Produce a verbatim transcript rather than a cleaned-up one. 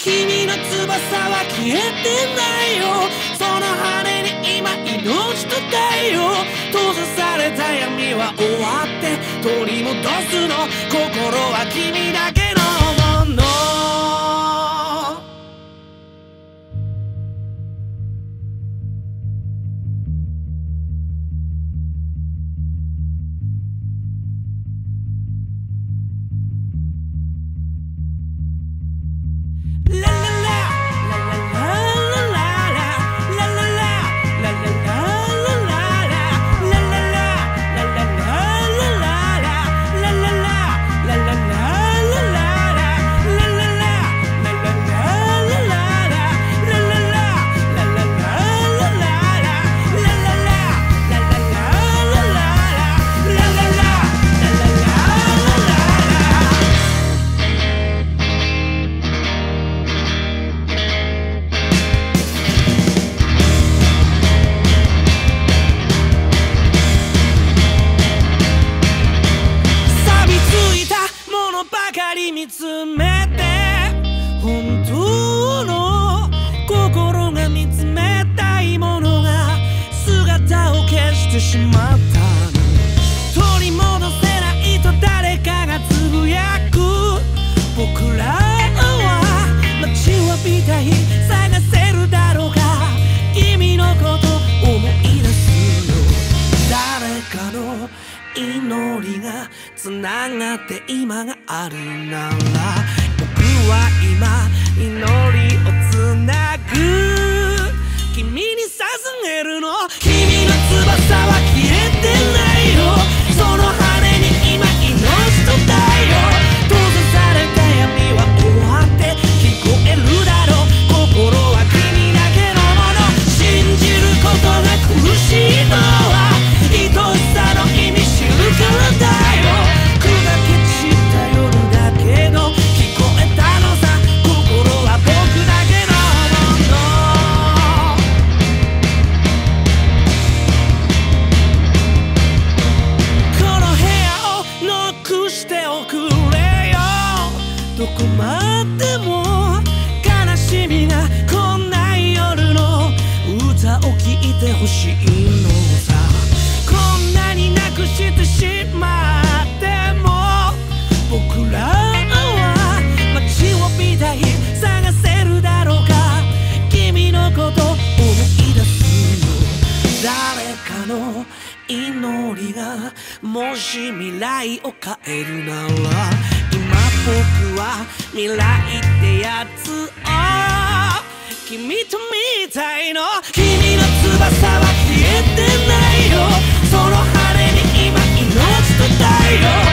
君の翼は消えてないよ。その羽に今命と太陽。閉ざされた闇は終わって取り戻すの。心は君だけのもの。見つめて本当の心が見つめたいものが姿を消してしまったの。取り戻せないと誰かがつぶやく。僕らは待ちわびたい探せるだろうか。君のこと思い出すよ。誰かの祈りがつながって今があるなら、僕は今祈りをつなぐ。君に捧げるの。君の翼は消えてないよ。その羽に今命と太陽。閉ざされた闇は終わって聞こえるだろう。心は君だけのもの。信じることが苦しいのは愛しさの意味知るからだよ。砕け散った夜だけど聞こえたのさ。心は僕だけのもの。この部屋をノックしておくれよ。どこまでも悲しみがこんな夜の歌を聴いてほしいのさ。こんなになくしてしまっても僕らは待ちわびたい探せるだろうか。君のこと思い出すよ。誰かの祈りがもし未来を変えるなら、今僕は未来ってやつを君と見たいの。君の翼は消えてないよ。その羽に今命と太陽。